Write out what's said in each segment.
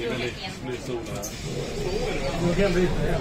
Det är väldigt sol här. Det kan bli det.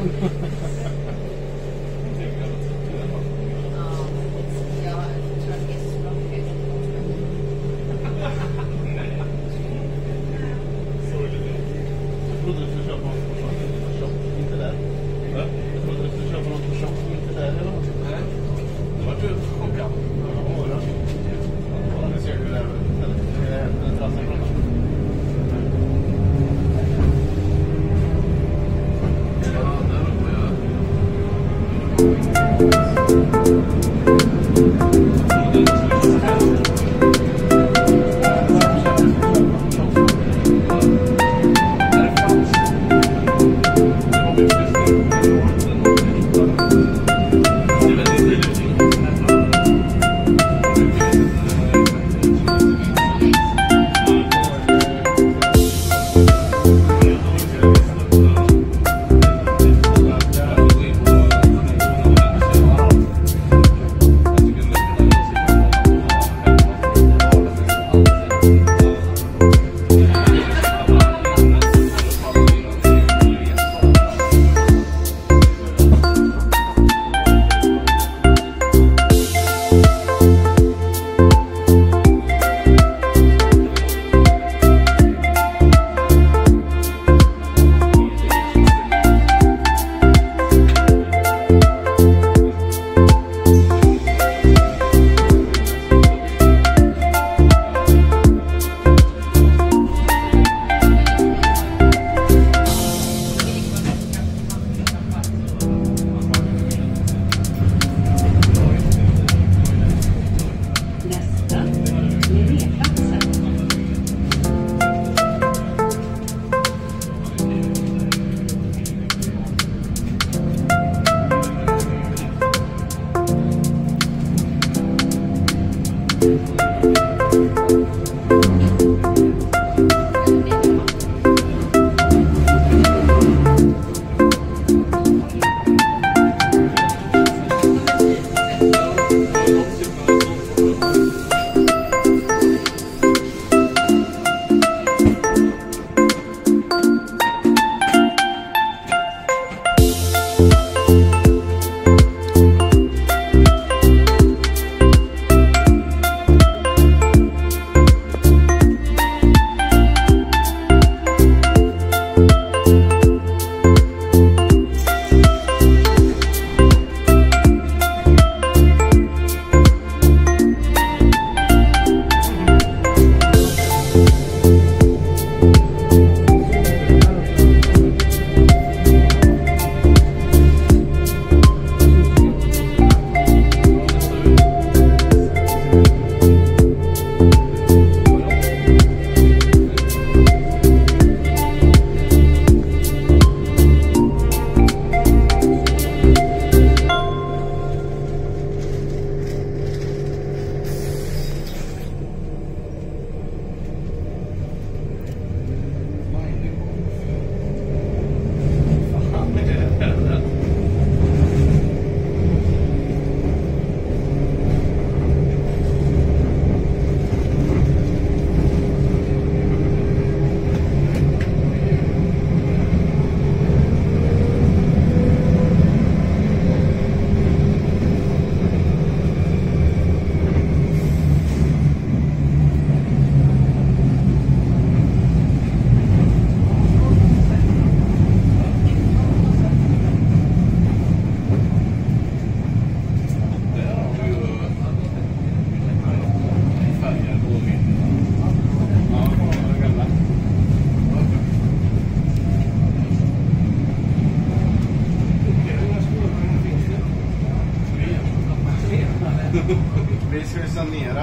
Vi ska sanera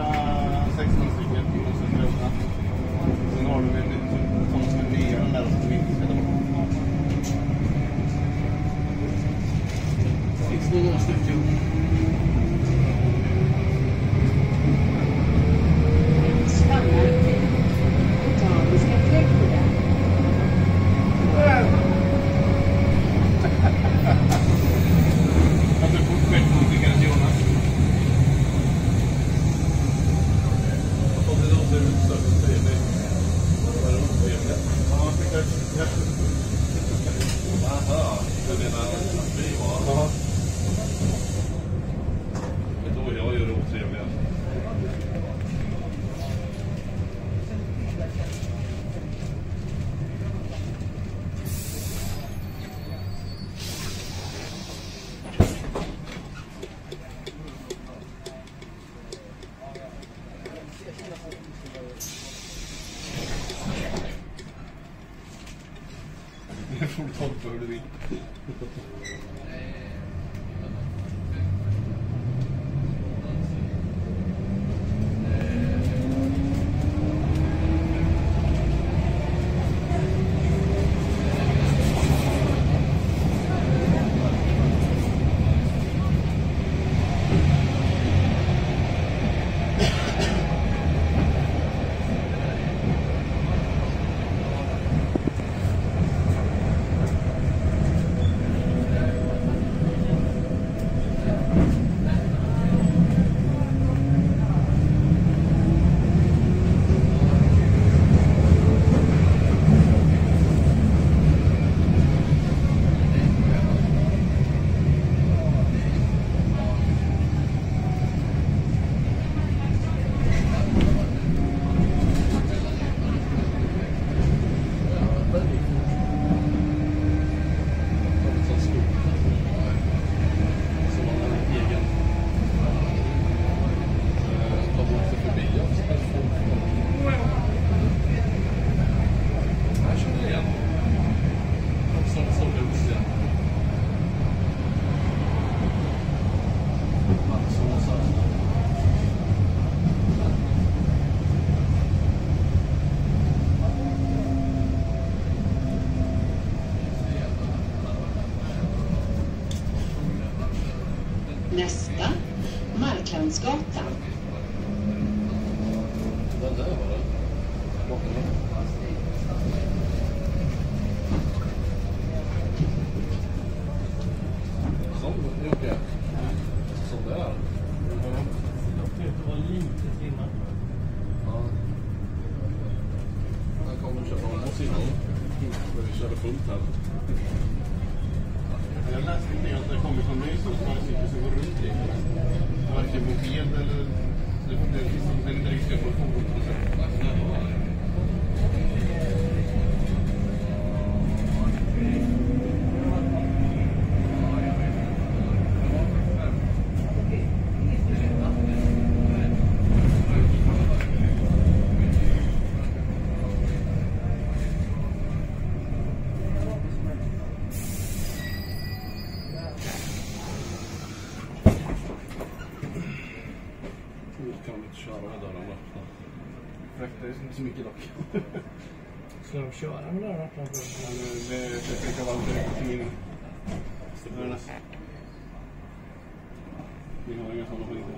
116 stycken och sen bruna. Sen har du de som är nya, den där som vi inte ska ta bort. 16 stycken. får tolka hur du vill. Nästa, Marklandsgatan. Den där var det. Sån, det är okej. Sån där. Det var lite innan. Ja. Han kommer och köpa om oss innan. Vi körde fullt här. Jag läste inte att det kommer från mig som cykel som går runt i. Varken moped eller... Det är liksom den inte riktigt på fordon. Kan inte köra med dörren öppna. Det är inte så mycket dock. Ska de köra med dörren öppna? Det kan vara direkt till min dörrarnas. Vi har inga sådana skit.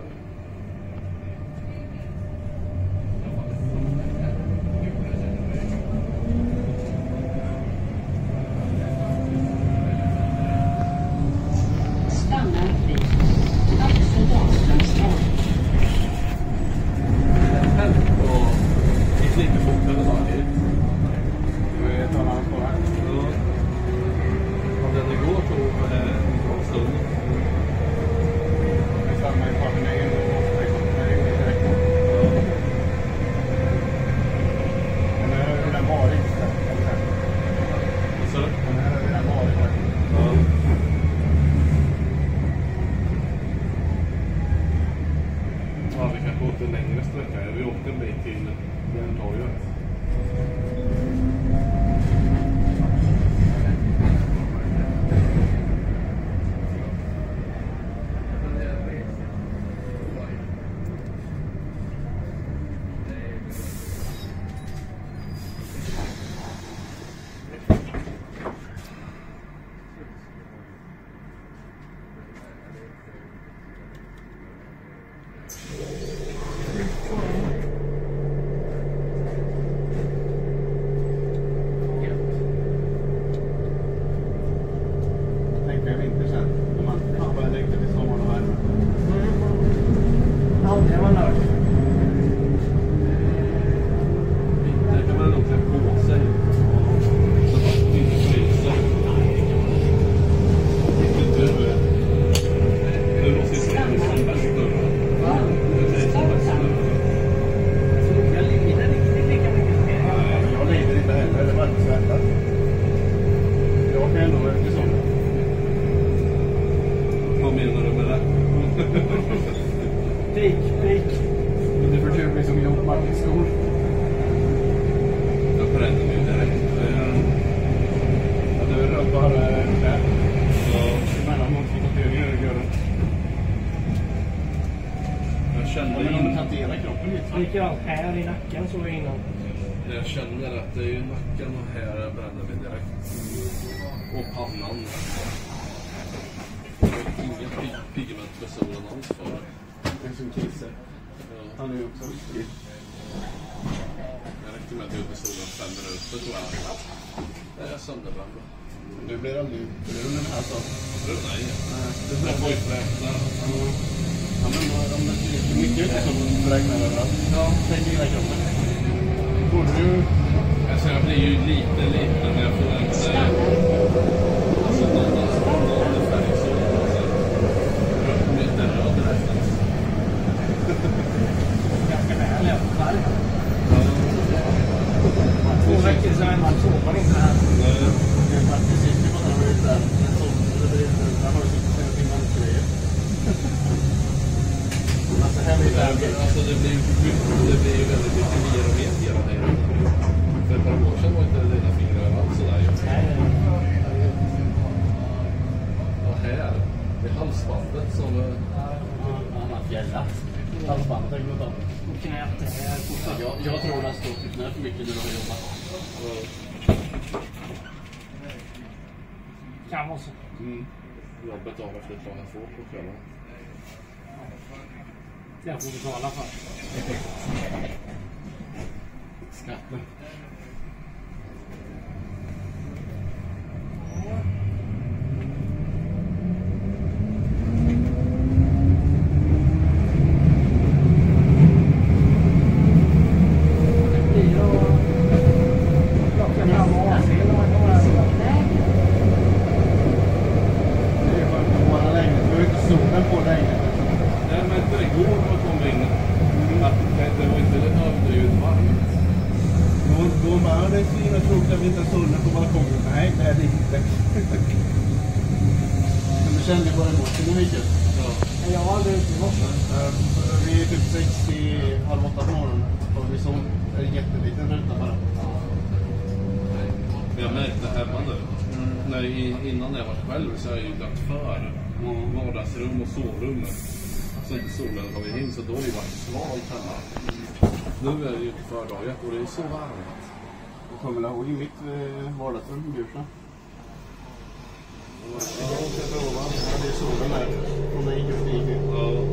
Stannar vid Axel Dahlströmsgatan. Det är lite fortare saker. Det är ett annat spår här. Om den går tog en bra stund. Vi stannar i farten egen och direkt. Den här har redan varit där. Så? Den här har redan varit där. Ja. Ja, vi kanske åkte en längre sträcka. Vi åkte en bit till Gothenburg. Likadant här i nacken så innan. Jag känner att det är ju nacken och här bränner vi direkt. Och pannan. Inget pigment för solen alls för. Det är som Kisse. Han är ju också viktig. Jag räckte med att jag är ute i solen 5 minuter tror jag. Det är sönderbränd. Du blir aldrig brun den här saken. Brun? Nej. Det får ju fräkna. Ja, men om det är mycket som fräknar överallt. Ja, tänk hela kroppen. Borde du... Alltså jag blir ju lite när jag får en alltså någon färg så lite röd direkt. Ganska väl i alla fall. 2 veckor sedan såg man inte det här. Det är faktiskt inte vad han har gjort där. Han har ju sitt sen till mansgrejer. Alltså här blir det... Alltså det blir ju väldigt mycket mer och mer hela tiden. För ett par år sedan var inte dina fingrar alls sådär ju. Och här, det är halsbandet som... Han har fjällat. Halsbandet har gått av. Och knät det här. Jag tror det har stått i knä för mycket när du har jobbat. Kan vara så. Jobbet av efter klockan 2 på kvällen. Jag får betala för. Skatten. Kände bara emot det mycket. Ja. Jag har aldrig ute i morse. Vi är typ 6:30 på morgonen. Och vi såg en jätteliten ruta bara. Jag märkte hemma nu. Innan jag var själv så har jag ju lagt för vardagsrum och sovrum. Så inte solen kommer in, så då har det varit svalt hemma. Nu är det ju inte fördaget och det är så varmt. Jag kommer ihåg i mitt vardagsrum i Bjursa. Ja, det är solen där. Hon är inte stiger. Ja.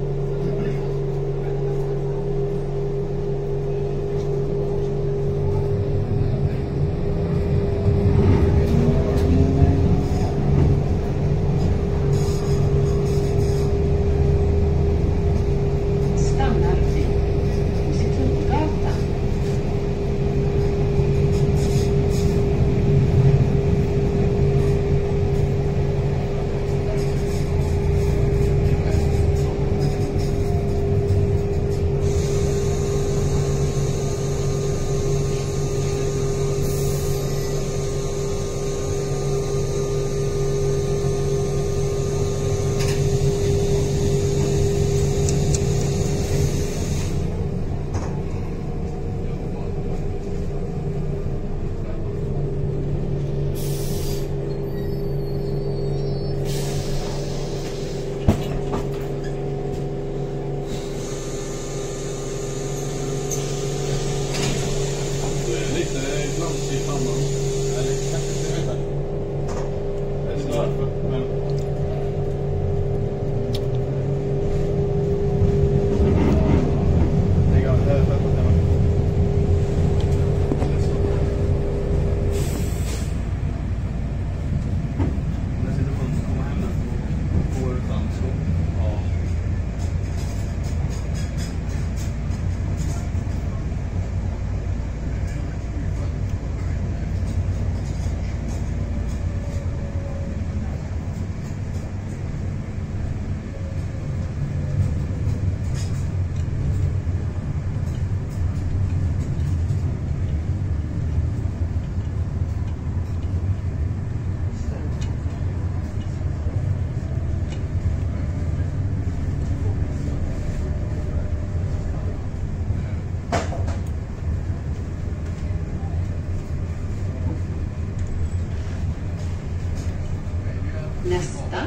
Nästa,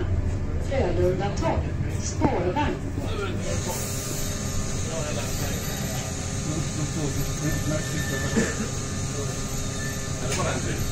Frölunda 12, spårvagn. Är det bara en till?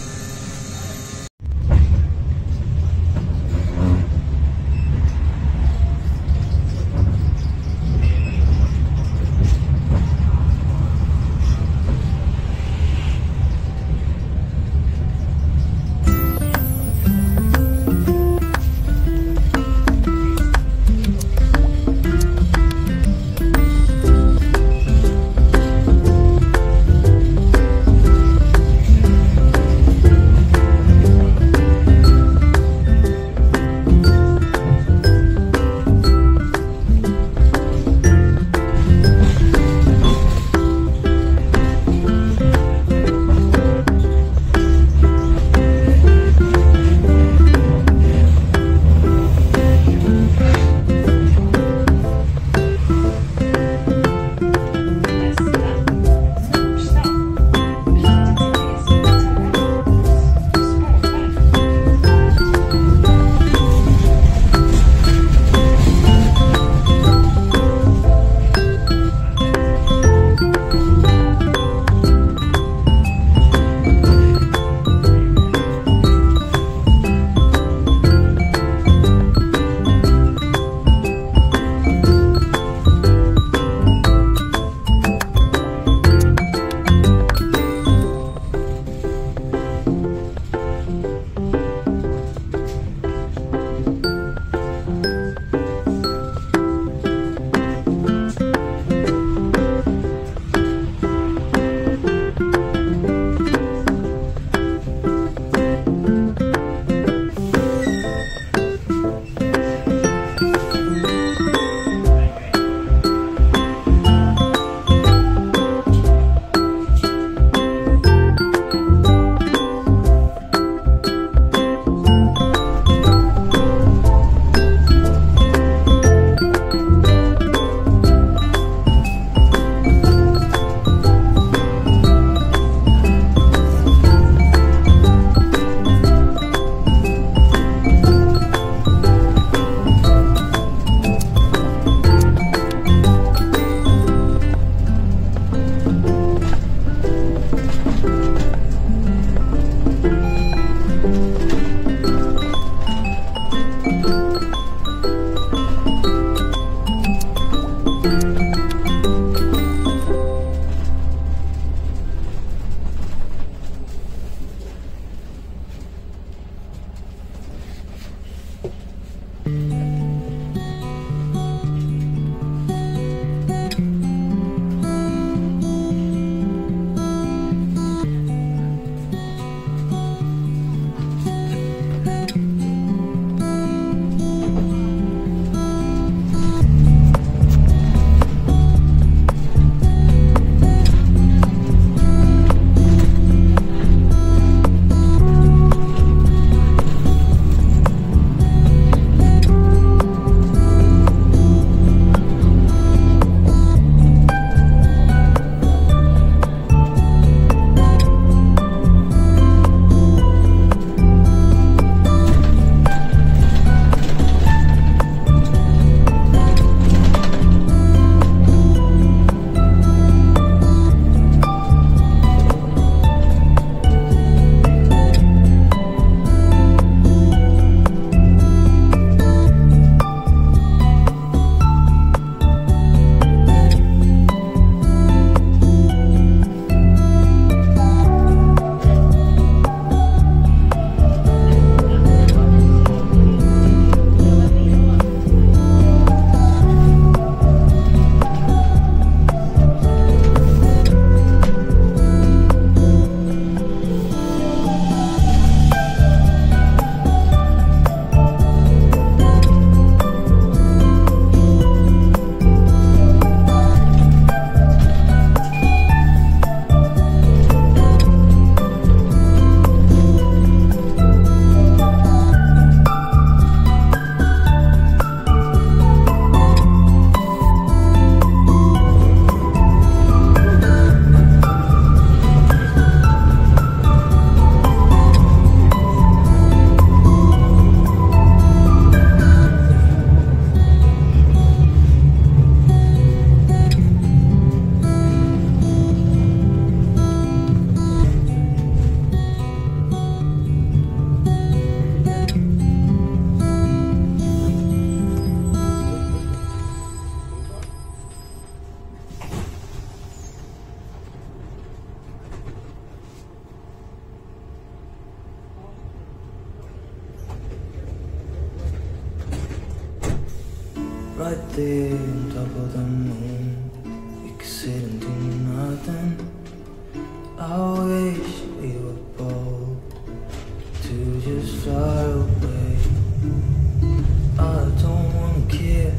right there on top of the moon. We could sit and do nothing. I wish we were both to just fly away. I don't wanna care.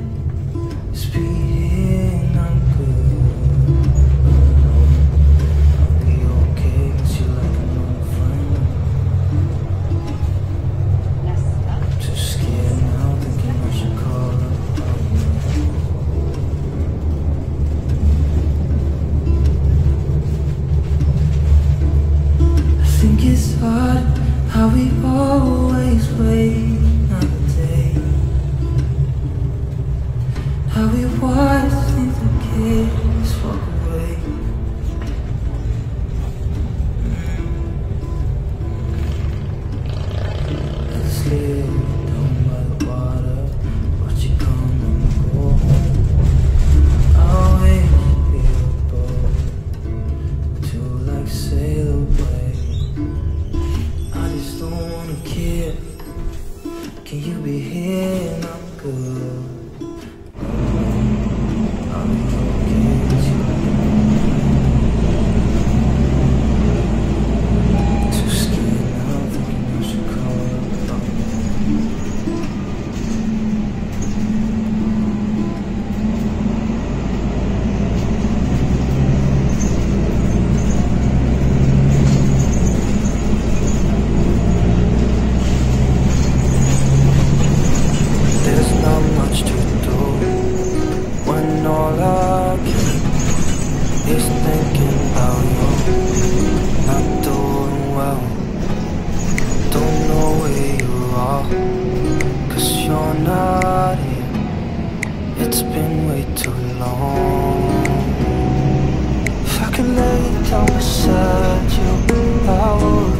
Speeding, I'm good. I'll be okay, 'cause you're like an old friend. Nästa. Too scared now, thinking I should call up. I think it's hard how we always wait another day. How we watch things that kids walk away. Let's live down by the water, watch you come and go home. I'll wait for your boat to like sail away. I just don't wanna care. Can you be here and I'm good? I'll be okay with you. Too scared now, thinking I should call up. There's not much to do when all I can is thinking about you. Not doing well, don't know where you are, 'cause you're not here. It's been way too long. If I could lay down beside you, I would.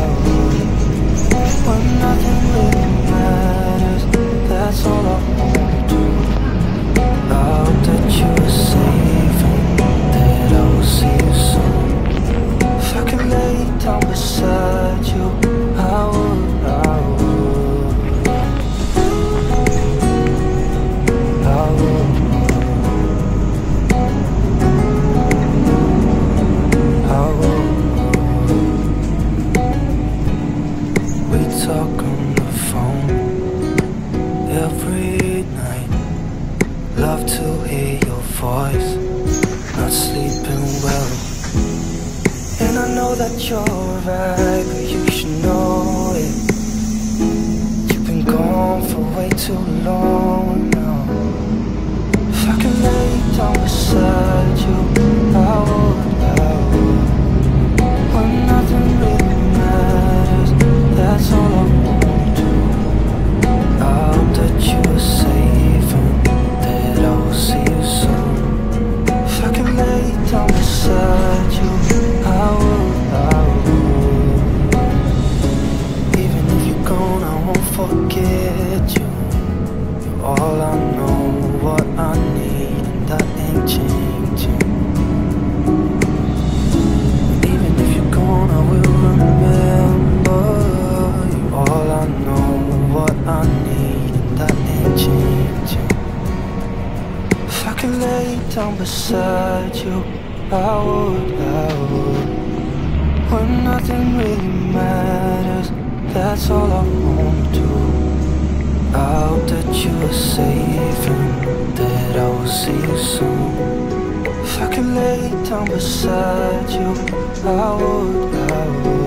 When nothing really matters, that's all I wanna do. I hope that you are safe and that I will see you soon. If I could lay down beside you, I would. I would. We talk on the phone every night. Love to hear your voice. Not sleeping well, and I know that you're right, but you should know it. You've been gone for way too long now. If I could lay down beside you, I would. When nothing really matters, that's all I wanna do. I hope that you are safe and that I will see you soon. If I could lay down beside you, I would. Even if you're gone, I won't forget you. You're all I know, what I need, and that ain't changing. Even if you're gone, I will remember. You're all I know, what I need, and that ain't changing. If I could lay down beside you, I would. When nothing really matters, that's all I wanna do. I hope that you are safe and that I will see you soon. If I could lay down beside you, I would.